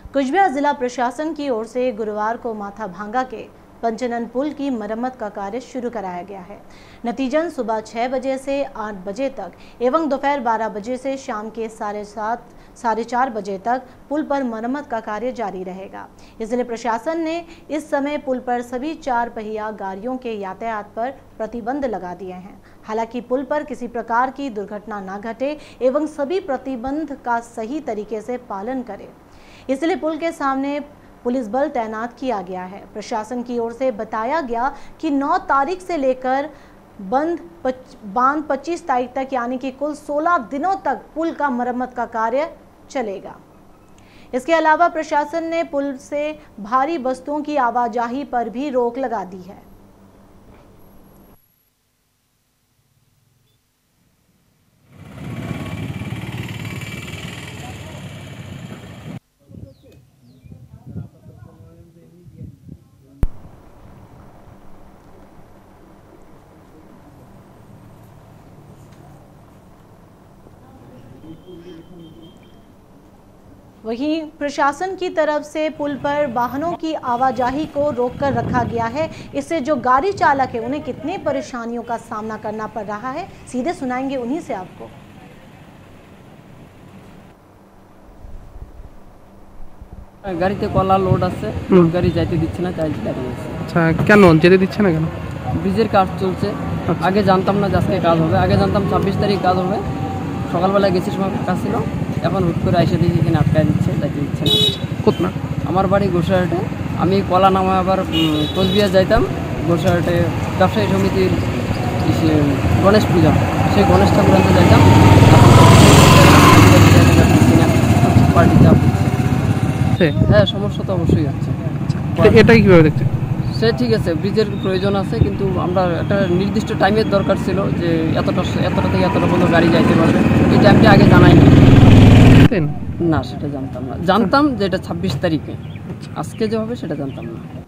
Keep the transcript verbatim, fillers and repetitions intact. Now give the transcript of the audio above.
कुचबिहार जिला प्रशासन की ओर से गुरुवार को माथा भांगा के पंचनन पुल की मरम्मत का कार्य शुरू कराया गया है। नतीजन सुबह छह बजे से आठ बजे तक एवं दोपहर बारह बजे से शाम के साढ़े सात साढ़े चार बजे तक पुल पर मरम्मत का कार्य जारी रहेगा। इसलिए प्रशासन ने इस समय पुल पर सभी चार पहिया गाड़ियों के यातायात पर प्रतिबंध लगा दिए हैं। हालांकि पुल पर किसी प्रकार की दुर्घटना न घटे एवं सभी प्रतिबंध का सही तरीके से पालन करें, इसलिए पुल के सामने पुलिस बल तैनात किया गया है। प्रशासन की ओर से बताया गया कि नौ तारीख से लेकर बंद बांध पच्चीस तारीख तक यानी कि कुल सोलह दिनों तक पुल का मरम्मत का कार्य चलेगा। इसके अलावा प्रशासन ने पुल से भारी वस्तुओं की आवाजाही पर भी रोक लगा दी है। वहीं प्रशासन की तरफ से पुल पर वाहनों की आवाजाही को रोककर रखा गया है। इससे जो गाड़ी चालक है उन्हें कितनी परेशानियों का सामना करना पड़ रहा है, सीधे सुनाएंगे उन्हीं से आपको। গাড়িতে কলা লোড আছে, লোড গাড়ি যাইতে দিচ্ছে না, চাইজ গাড়ি আছে। আচ্ছা, কেন যেতে দিচ্ছে না কেন? ব্রিজের কাজ চলছে। আগে জানতাম না আজকে কাজ হবে, আগে জানতাম ছাব্বিশ তারিখ কাজ হবে। সকালবেলা গেছি সময় কাজ ছিল, এখন হুট করে এসে দেখি এখানে আটকায় দিচ্ছে, যাইতে দিচ্ছে না। কোথায়? আমার বাড়ি গোসাহাটে। আমি কলা নামা আবার কোচবিহার যাইতাম। গোসাহাটে ব্যবসায়ী সমিতির গণেশ পূজা, সেই গণেশ ঠাকুর আনতে যাইতাম। পার্টি চাপ দিচ্ছে। হ্যাঁ, সমস্যা তো অবশ্যই হচ্ছে। এটাই কীভাবে দেখছে? সে ঠিক আছে, ব্রিজের প্রয়োজন আছে, কিন্তু আমরা একটা নির্দিষ্ট টাইমের দরকার ছিল যে এতটা এতটা থেকে এতটা পর্যন্ত গাড়ি যাইতে পারবে। এই টাইমটা আগে জানাইনি। না, সেটা জানতাম না। জানতাম যে এটা ছাব্বিশ তারিখে, আজকে যে হবে সেটা জানতাম না।